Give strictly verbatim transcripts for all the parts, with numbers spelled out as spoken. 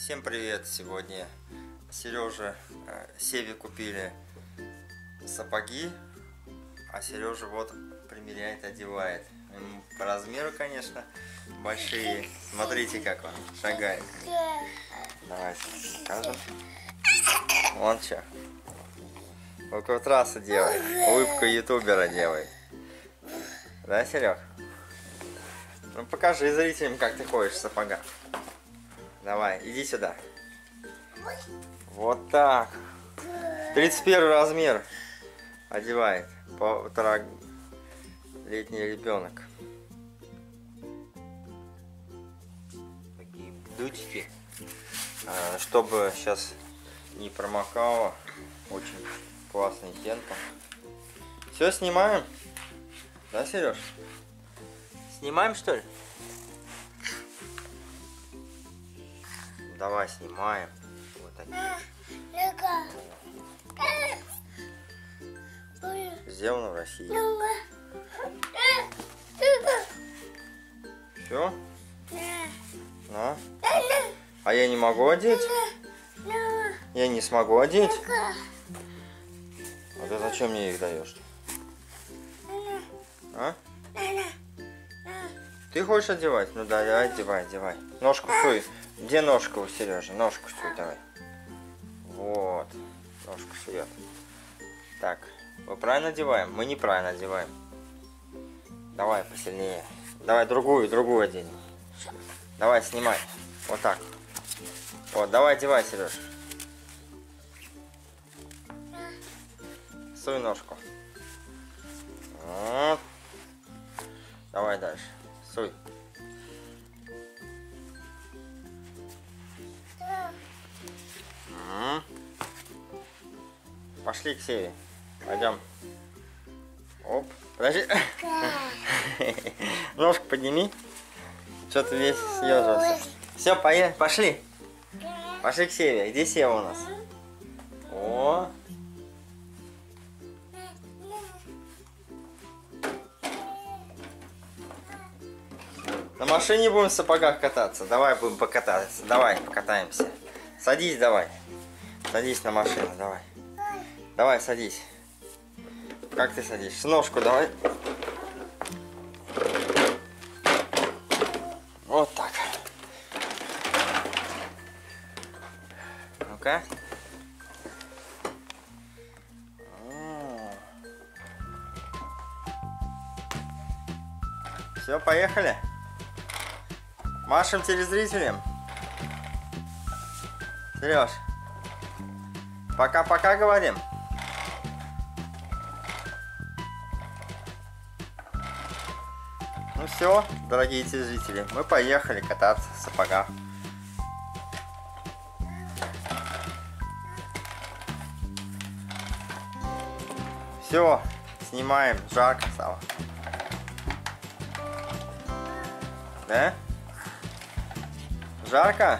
Всем привет! Сегодня Сереже, э, Севе купили сапоги, а Сережа вот примеряет, одевает. Ему по размеру, конечно, большие. Смотрите, как он шагает. Давайте покажем. Вон что. Около трассы делает. Улыбку ютубера делает. Да, Серег? Ну покажи зрителям, как ты ходишь в сапогах. Давай, иди сюда. Вот так. тридцать первый размер одевает полуторалетний ребенок. Такие дудочки, чтобы сейчас не промокало. Очень классный тенка. Все, снимаем? Да, Сереж? Снимаем, что ли? Давай снимаем. Вот такие. Сделано в России. Все? На. А я не могу одеть? Я не смогу одеть? А ты зачем мне их даешь? А? Ты хочешь одевать? Ну да, давай, одевай, одевай. Ножку суй. Где ножка у Сережи? Ножку суй, давай. Вот. Ножку сует. Так. Мы правильно одеваем? Мы неправильно одеваем. Давай посильнее. Давай другую, другую оденем. Давай, снимай. Вот так. Вот, давай одевай, Сереж. Суй ножку. Вот. Давай дальше. Суй. Угу. Пошли к Севе. Пойдем. Оп. Подожди. Ножку подними. Что-то весь съежился. Все, поехали. Пошли. Пошли к Севе. Где Сева у нас? О. На машине будем в сапогах кататься. Давай будем покататься. Давай покатаемся. Садись давай. Садись на машину, давай. Давай, садись. Как ты садишься? Ножку давай. Вот так. Ну-ка. Все, поехали. Машем телезрителям. Сереж, пока-пока говорим. Ну все, дорогие телезрители, мы поехали кататься в сапогах. Все, снимаем, жарко стало. Да? Жарко?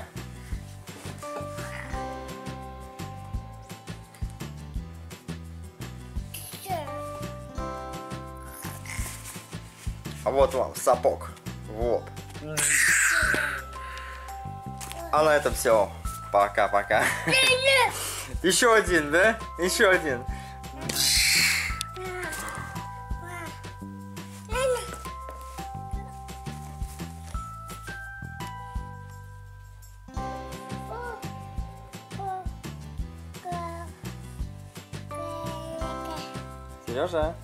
А вот вам сапог. Вот. А на этом все. Пока-пока. Еще один, да? Еще один. Сережа?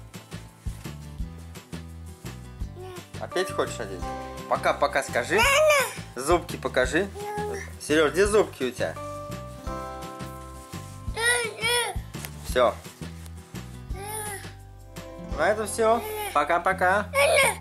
Опять хочешь одеть? Пока-пока скажи. Зубки покажи. Сереж, где зубки у тебя? Все. На этом все. Пока-пока.